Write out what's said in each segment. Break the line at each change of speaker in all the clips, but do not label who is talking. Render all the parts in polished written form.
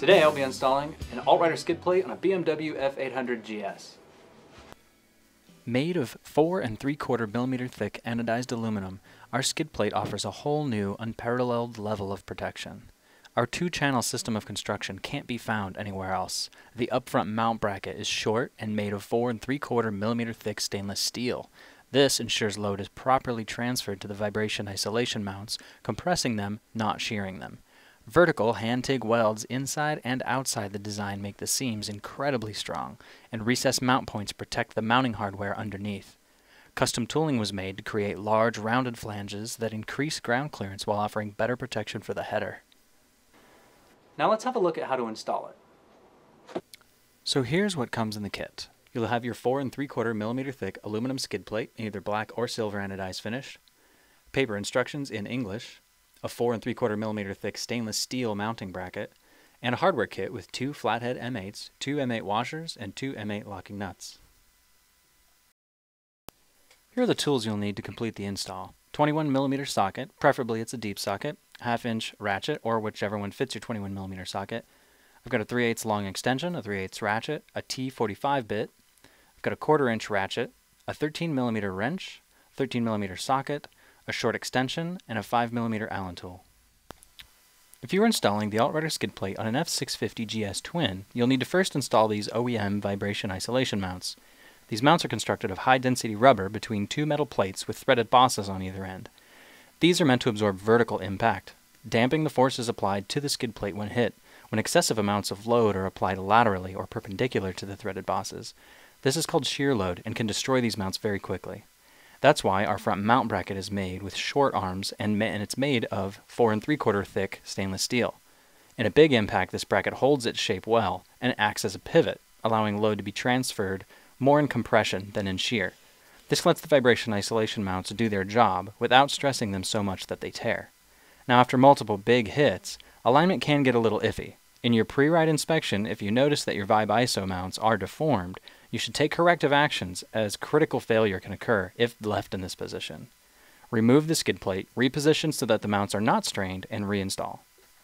Today I'll be installing an AltRider skid plate on a BMW F 800 GS. Made of 4 3/4 millimeter thick anodized aluminum, our skid plate offers a whole new, unparalleled level of protection. Our two-channel system of construction can't be found anywhere else. The upfront mount bracket is short and made of 4 3/4 millimeter thick stainless steel. This ensures load is properly transferred to the vibration isolation mounts, compressing them, not shearing them. Vertical hand-TIG welds inside and outside the design make the seams incredibly strong, and recessed mount points protect the mounting hardware underneath. Custom tooling was made to create large, rounded flanges that increase ground clearance while offering better protection for the header. Now let's have a look at how to install it. So here's what comes in the kit. You'll have your 4 3/4 millimeter thick aluminum skid plate, either black or silver anodized finish, paper instructions in English, a 4 3/4 millimeter thick stainless steel mounting bracket, and a hardware kit with 2 flathead M8s, 2 M8 washers, and 2 M8 locking nuts. Here are the tools you'll need to complete the install. 21 millimeter socket, preferably it's a deep socket, 1/2-inch ratchet, or whichever one fits your 21 millimeter socket. I've got a 3/8 long extension, a 3/8 ratchet, a T45 bit. I've got a 1/4-inch ratchet, a 13 millimeter wrench, 13 millimeter socket, a short extension, and a 5 millimeter Allen tool. If you are installing the AltRider skid plate on an F650 GS Twin, you'll need to first install these OEM vibration isolation mounts. These mounts are constructed of high-density rubber between 2 metal plates with threaded bosses on either end. These are meant to absorb vertical impact, damping the forces applied to the skid plate when hit, when excessive amounts of load are applied laterally or perpendicular to the threaded bosses. This is called shear load and can destroy these mounts very quickly. That's why our front mount bracket is made with short arms and it's made of 4 3/4 thick stainless steel. In a big impact, this bracket holds its shape well and acts as a pivot, allowing load to be transferred more in compression than in shear. This lets the vibration isolation mounts do their job without stressing them so much that they tear. Now, after multiple big hits, alignment can get a little iffy. In your pre-ride inspection, if you notice that your Vib ISO mounts are deformed, you should take corrective actions, as critical failure can occur if left in this position. Remove the skid plate, reposition so that the mounts are not strained, and reinstall.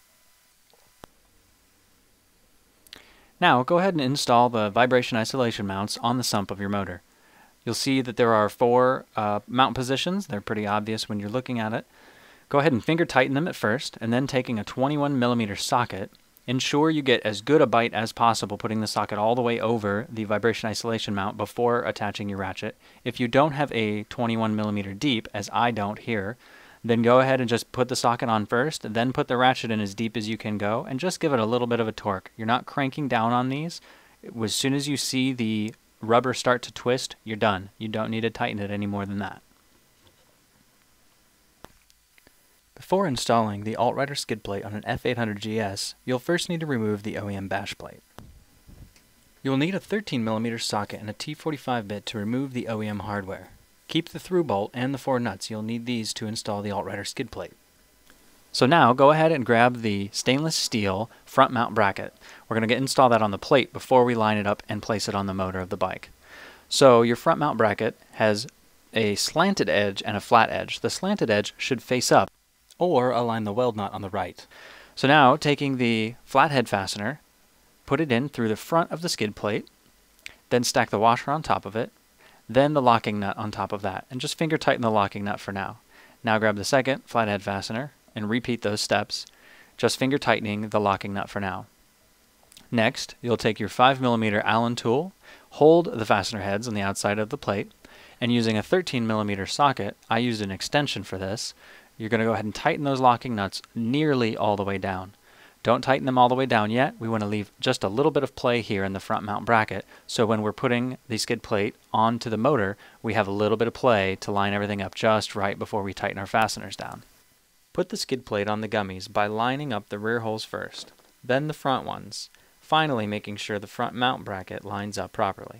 Now, go ahead and install the vibration isolation mounts on the sump of your motor. You'll see that there are 4 mount positions. They're pretty obvious when you're looking at it. Go ahead and finger tighten them at first, and then taking a 21 millimeter socket, ensure you get as good a bite as possible, putting the socket all the way over the vibration isolation mount before attaching your ratchet. If you don't have a 21 millimeter deep, as I don't here, then go ahead and just put the socket on first, then put the ratchet in as deep as you can go, and just give it a little bit of a torque. You're not cranking down on these. As soon as you see the rubber start to twist, you're done. You don't need to tighten it any more than that. Before installing the AltRider skid plate on an F800 GS, you'll first need to remove the OEM bash plate. You'll need a 13 millimeter socket and a T45 bit to remove the OEM hardware. Keep the through bolt and the 4 nuts. You'll need these to install the AltRider skid plate. So now go ahead and grab the stainless steel front mount bracket. We're going to install that on the plate before we line it up and place it on the motor of the bike. So your front mount bracket has a slanted edge and a flat edge. The slanted edge should face up or align the weld nut on the right. So now, taking the flathead fastener, put it in through the front of the skid plate, then stack the washer on top of it, then the locking nut on top of that, and just finger tighten the locking nut for now. Now grab the second flathead fastener and repeat those steps, just finger tightening the locking nut for now. Next, you'll take your 5 millimeter Allen tool, hold the fastener heads on the outside of the plate, and using a 13 millimeter socket, I used an extension for this, you're going to go ahead and tighten those locking nuts nearly all the way down. Don't tighten them all the way down yet. We want to leave just a little bit of play here in the front mount bracket, so when we're putting the skid plate onto the motor, we have a little bit of play to line everything up just right before we tighten our fasteners down. Put the skid plate on the gummies by lining up the rear holes first, then the front ones, finally making sure the front mount bracket lines up properly.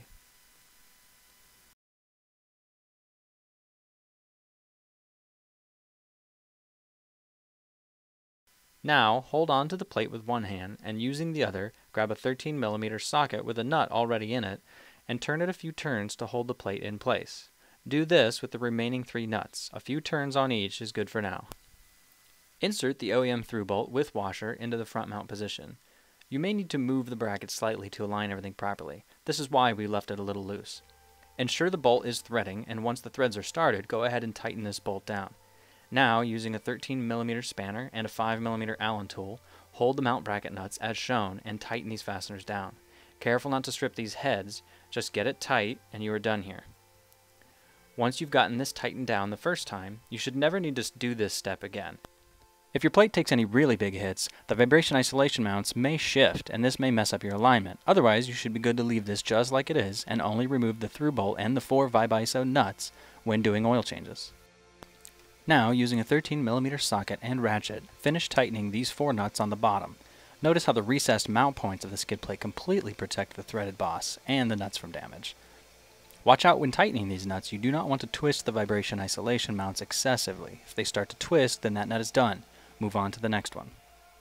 Now, hold on to the plate with one hand, and using the other, grab a 13 millimeter socket with a nut already in it, and turn it a few turns to hold the plate in place. Do this with the remaining 3 nuts. A few turns on each is good for now. Insert the OEM through bolt with washer into the front mount position. You may need to move the bracket slightly to align everything properly. This is why we left it a little loose. Ensure the bolt is threading, and once the threads are started, go ahead and tighten this bolt down. Now, using a 13mm spanner and a 5mm Allen tool, hold the mount bracket nuts as shown and tighten these fasteners down. Careful not to strip these heads, just get it tight and you are done here. Once you've gotten this tightened down the first time, you should never need to do this step again. If your plate takes any really big hits, the vibration isolation mounts may shift and this may mess up your alignment. Otherwise, you should be good to leave this just like it is and only remove the through bolt and the 4 VibIso nuts when doing oil changes. Now, using a 13mm socket and ratchet, finish tightening these 4 nuts on the bottom. Notice how the recessed mount points of the skid plate completely protect the threaded boss and the nuts from damage. Watch out when tightening these nuts, you do not want to twist the vibration isolation mounts excessively. If they start to twist, then that nut is done. Move on to the next one.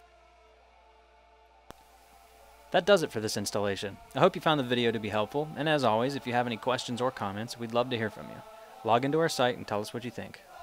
That does it for this installation. I hope you found the video to be helpful, and as always, if you have any questions or comments, we'd love to hear from you. Log into our site and tell us what you think.